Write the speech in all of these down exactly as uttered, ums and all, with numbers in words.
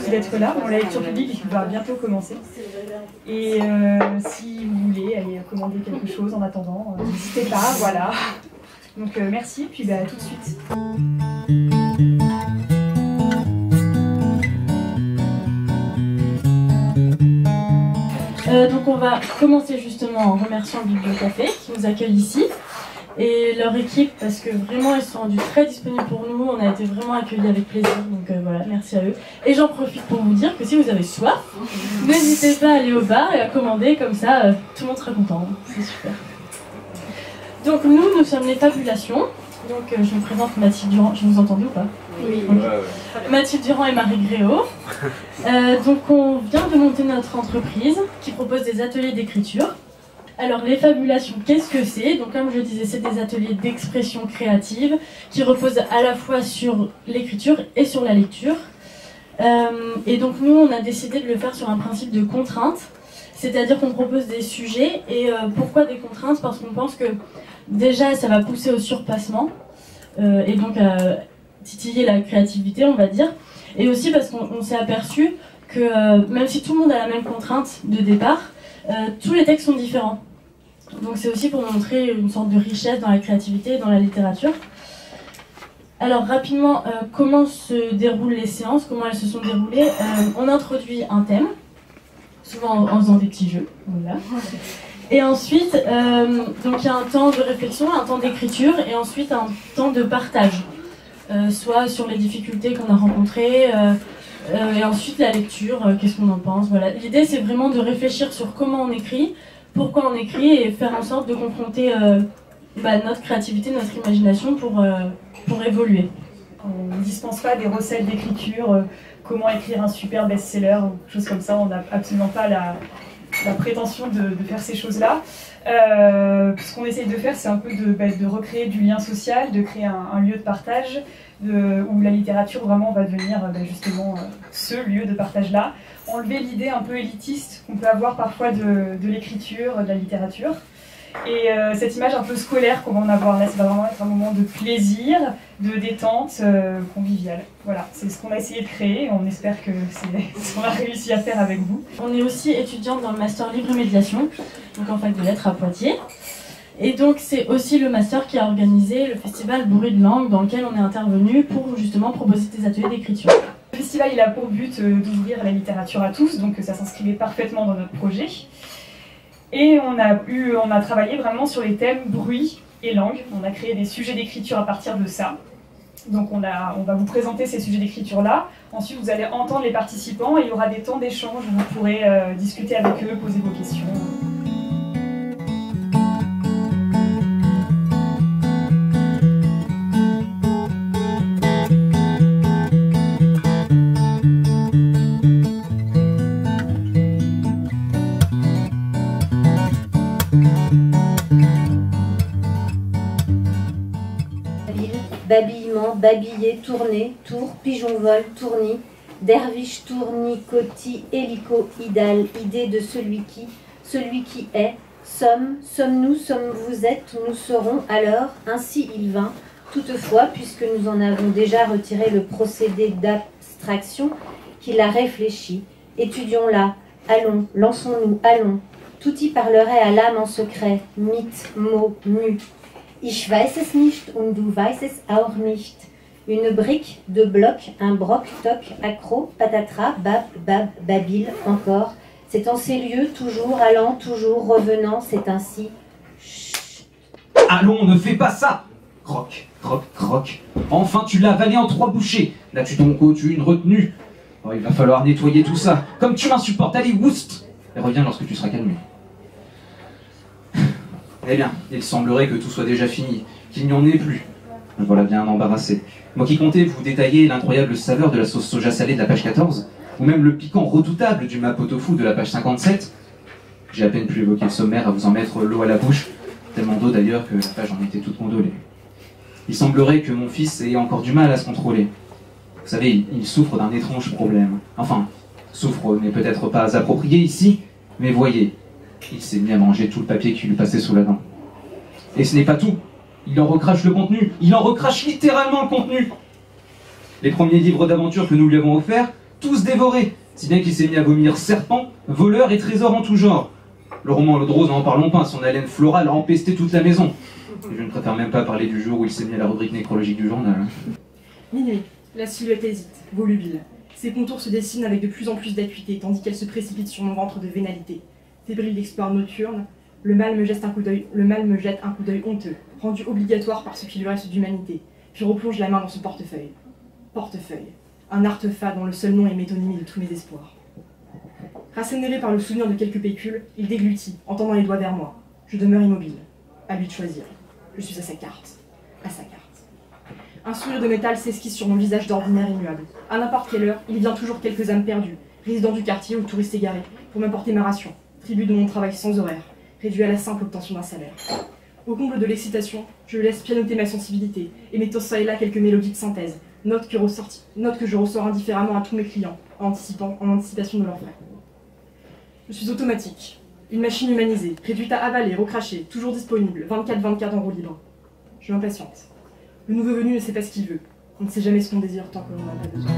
merci d'être là. Bon, la lecture publique va bientôt commencer. Et euh, si vous voulez aller commander quelque chose en attendant, euh, n'hésitez pas, voilà. Donc euh, merci, puis bah, à tout de suite. Euh, donc on va commencer justement en remerciant Bibliocafé qui nous accueille ici et leur équipe parce que vraiment ils sont rendus très disponibles pour nous, on a été vraiment accueillis avec plaisir, donc euh, voilà, merci à eux. Et j'en profite pour vous dire que si vous avez soif, n'hésitez pas à aller au bar et à commander, comme ça euh, tout le monde sera content, c'est super. Donc nous, nous sommes les Fabulations, donc euh, je me présente Mathilde Durand, je vous entends ou pas? Oui. Okay. Ouais, ouais. Mathilde Durand et Marie Gréau. Euh, donc on vient de monter notre entreprise qui propose des ateliers d'écriture. Alors les Fabulations, qu'est-ce que c'est? Donc comme je disais, c'est des ateliers d'expression créative qui reposent à la fois sur l'écriture et sur la lecture. Euh, et donc nous, on a décidé de le faire sur un principe de contrainte, c'est-à-dire qu'on propose des sujets. Et euh, pourquoi des contraintes? Parce qu'on pense que déjà ça va pousser au surpassement euh, et donc à titiller la créativité, on va dire. Et aussi parce qu'on s'est aperçu que euh, même si tout le monde a la même contrainte de départ, euh, tous les textes sont différents. Donc c'est aussi pour montrer une sorte de richesse dans la créativité et dans la littérature. Alors rapidement, euh, comment se déroulent les séances, comment elles se sont déroulées? euh, On introduit un thème, souvent en, en faisant des petits jeux. Voilà. Et ensuite, euh, donc il y a un temps de réflexion, un temps d'écriture et ensuite un temps de partage. Euh, soit sur les difficultés qu'on a rencontrées, euh, euh, et ensuite la lecture, euh, qu'est-ce qu'on en pense. Voilà. L'idée c'est vraiment de réfléchir sur comment on écrit, pourquoi on écrit et faire en sorte de confronter euh, bah, notre créativité, notre imagination pour, euh, pour évoluer. On ne dispense pas des recettes d'écriture, euh, comment écrire un super best-seller ou quelque chose comme ça, on n'a absolument pas la, la prétention de, de faire ces choses-là. Euh, ce qu'on essaye de faire, c'est un peu de, bah, de recréer du lien social, de créer un, un lieu de partage, de, où la littérature vraiment va devenir bah, justement euh, ce lieu de partage-là. Enlever l'idée un peu élitiste qu'on peut avoir parfois de, de l'écriture, de la littérature. Et euh, cette image un peu scolaire qu'on va en avoir là, ça va vraiment être un moment de plaisir, de détente, euh, convivial. Voilà, c'est ce qu'on a essayé de créer et on espère que c'est ce qu'on a réussi à faire avec vous. On est aussi étudiante dans le master Libre et Médiation, donc en fac de lettres à Poitiers. Et donc c'est aussi le master qui a organisé le festival Bruit de langue dans lequel on est intervenu pour justement proposer des ateliers d'écriture. Le festival il a pour but euh, d'ouvrir la littérature à tous, donc ça s'inscrivait parfaitement dans notre projet. Et on a, eu, on a travaillé vraiment sur les thèmes bruit et langue. On a créé des sujets d'écriture à partir de ça. Donc on, a, on va vous présenter ces sujets d'écriture-là. Ensuite, vous allez entendre les participants et il y aura des temps d'échange où vous pourrez euh, discuter avec eux, poser vos questions. Babillement, babiller, tourner, tour, pigeon vol, tournis, derviche, tournis, cotis, hélico, idale, idée de celui qui, celui qui est, sommes, sommes-nous, sommes-vous êtes, nous serons, alors, ainsi il vint. Toutefois, puisque nous en avons déjà retiré le procédé d'abstraction, qu'il a réfléchi, étudions-la, allons, lançons-nous, allons, tout y parlerait à l'âme en secret, mythe, mot, mu. Ich weiß es nicht und du weißt es auch nicht. Une brique, deux blocs, un broc, toc, accro, patatras, bab, bab, babil, encore. C'est en ces lieux, toujours allant, toujours revenant, c'est ainsi. Chut. Allons, ne fais pas ça! Croc, croc, croc. Enfin, tu l'as avalé en trois bouchées. L'as-tu donc eu une retenue? Oh, il va falloir nettoyer tout ça. Comme tu m'insupportes, allez, woust! Et reviens lorsque tu seras calmé. Eh bien, il semblerait que tout soit déjà fini, qu'il n'y en ait plus. Me voilà bien embarrassé. Moi qui comptais vous détailler l'incroyable saveur de la sauce soja salée de la page quatorze, ou même le piquant redoutable du mapo tofu de la page cinquante-sept, j'ai à peine pu évoquer le sommaire à vous en mettre l'eau à la bouche, tellement d'eau d'ailleurs que la page en était toute condolée. Il semblerait que mon fils ait encore du mal à se contrôler. Vous savez, il, il souffre d'un étrange problème. Enfin, souffre n'est peut-être pas approprié ici, mais voyez, il s'est mis à manger tout le papier qui lui passait sous la dent. Et ce n'est pas tout. Il en recrache le contenu. Il en recrache littéralement le contenu. Les premiers livres d'aventure que nous lui avons offerts, tous dévorés, si bien qu'il s'est mis à vomir serpents, voleurs et trésors en tout genre. Le roman L'eau de rose, n'en parlons pas, son haleine florale a empesté toute la maison. Et je ne préfère même pas parler du jour où il s'est mis à la rubrique nécrologique du journal. Minuit, la silhouette hésite, volubile. Ses contours se dessinent avec de plus en plus d'acuité, tandis qu'elle se précipite sur mon ventre de vénalité. Fébrile d'exploits nocturne, le mal me jette un coup d'œil, le mal me jette un coup d'œil honteux, rendu obligatoire par ce qui lui reste d'humanité, puis replonge la main dans son portefeuille. Portefeuille, un artefact dont le seul nom est métonymie de tous mes espoirs. Rassénéré par le souvenir de quelques pécules, il déglutit, en tendant les doigts vers moi. Je demeure immobile. À lui de choisir. Je suis à sa carte. À sa carte. Un sourire de métal s'esquisse sur mon visage d'ordinaire immuable. À n'importe quelle heure, il vient toujours quelques âmes perdues, résidents du quartier ou touristes égarés, pour m'apporter ma ration, tribut de mon travail sans horaire, réduit à la simple obtention d'un salaire. Au comble de l'excitation, je laisse pianoter ma sensibilité, et mettant ça et là quelques mélodies de synthèse, notes que, ressorti, notes que je ressors indifféremment à tous mes clients, en, anticipant, en anticipation de leurs frais. Je suis automatique, une machine humanisée, réduite à avaler, recracher, toujours disponible, vingt-quatre vingt-quatre en roue libre. Je m'impatiente. Le nouveau venu ne sait pas ce qu'il veut. On ne sait jamais ce qu'on désire tant que l'on en a besoin.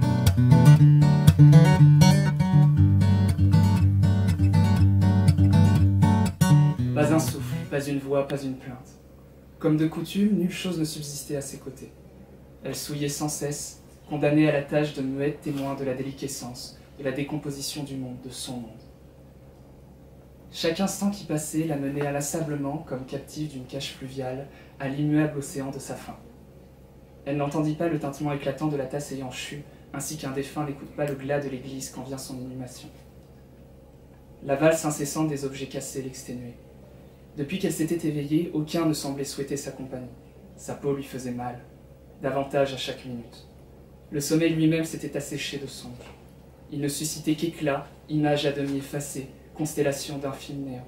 Pas un souffle, pas une voix, pas une plainte. Comme de coutume, nulle chose ne subsistait à ses côtés. Elle souillait sans cesse, condamnée à la tâche de muette témoin de la déliquescence, de la décomposition du monde, de son monde. Chaque instant qui passait la menait inlassablement, comme captive d'une cage fluviale, à l'immuable océan de sa faim. Elle n'entendit pas le tintement éclatant de la tasse ayant chu, ainsi qu'un défunt n'écoute pas le glas de l'église quand vient son inhumation. La valse incessante des objets cassés l'exténuait. Depuis qu'elle s'était éveillée, aucun ne semblait souhaiter sa compagnie. Sa peau lui faisait mal, davantage à chaque minute. Le sommeil lui-même s'était asséché de songes. Il ne suscitait qu'éclats, images à demi effacées, constellations d'infime néant.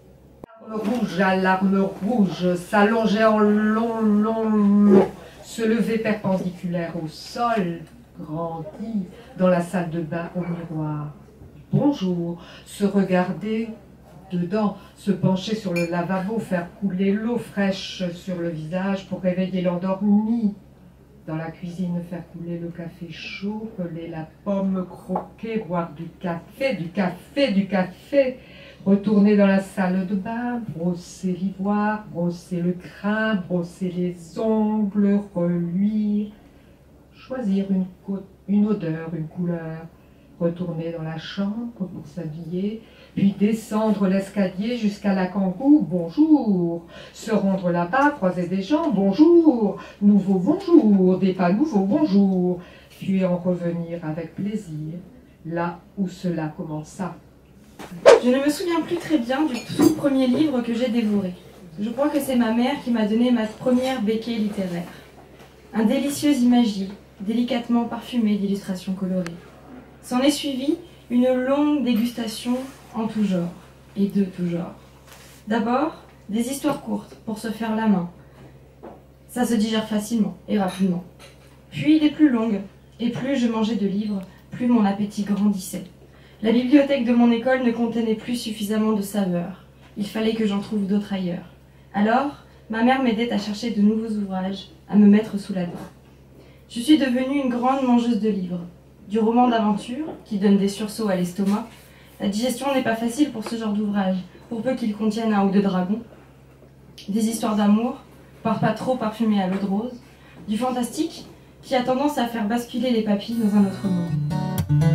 Rouge à l'arme rouge, s'allongeait en long, long, long, se levait perpendiculaire au sol, grandit dans la salle de bain au miroir. Bonjour, se regarder dedans, se pencher sur le lavabo, faire couler l'eau fraîche sur le visage pour réveiller l'endormi. Dans la cuisine, faire couler le café chaud, peler la pomme, croquer, boire du café, du café, du café. Retourner dans la salle de bain, brosser l'ivoire, brosser le crin, brosser les ongles, reluire. Choisir une, une odeur, une couleur. Retourner dans la chambre pour s'habiller, puis descendre l'escalier jusqu'à la kangou, bonjour. Se rendre là-bas, croiser des gens, bonjour. Nouveau bonjour, des pas nouveaux, bonjour. Puis en revenir avec plaisir, là où cela commença. Je ne me souviens plus très bien du tout premier livre que j'ai dévoré. Je crois que c'est ma mère qui m'a donné ma première béquille littéraire. Un délicieux imagier, délicatement parfumé d'illustrations colorées. S'en est suivi une longue dégustation en tout genre, et de tout genre. D'abord, des histoires courtes pour se faire la main. Ça se digère facilement et rapidement. Puis des plus longues, et plus je mangeais de livres, plus mon appétit grandissait. La bibliothèque de mon école ne contenait plus suffisamment de saveurs. Il fallait que j'en trouve d'autres ailleurs. Alors, ma mère m'aidait à chercher de nouveaux ouvrages, à me mettre sous la dent. Je suis devenue une grande mangeuse de livres. Du roman d'aventure, qui donne des sursauts à l'estomac. La digestion n'est pas facile pour ce genre d'ouvrage, pour peu qu'ils contiennent un ou deux dragons. Des histoires d'amour, par pas trop parfumées à l'eau de rose. Du fantastique, qui a tendance à faire basculer les papilles dans un autre monde.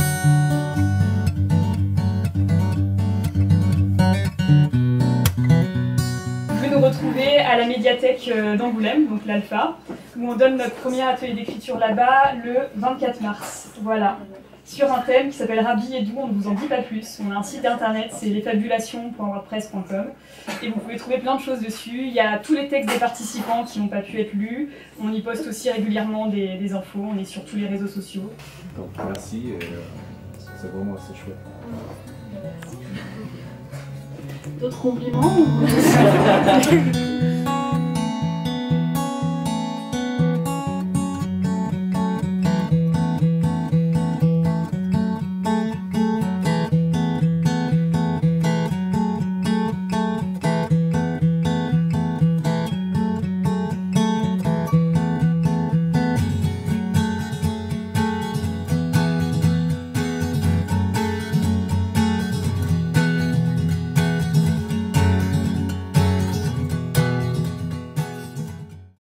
Retrouver à la médiathèque d'Angoulême, donc l'Alpha, où on donne notre premier atelier d'écriture là-bas le vingt-quatre mars. Voilà, sur un thème qui s'appelle Rabbi et Doux, on ne vous en dit pas plus. On a un site internet, c'est lesfabulations point wordpress point com, et vous pouvez trouver plein de choses dessus. Il y a tous les textes des participants qui n'ont pas pu être lus. On y poste aussi régulièrement des, des infos, on est sur tous les réseaux sociaux. Donc merci, et euh, c'est vraiment assez chouette. D'autres compliments ou...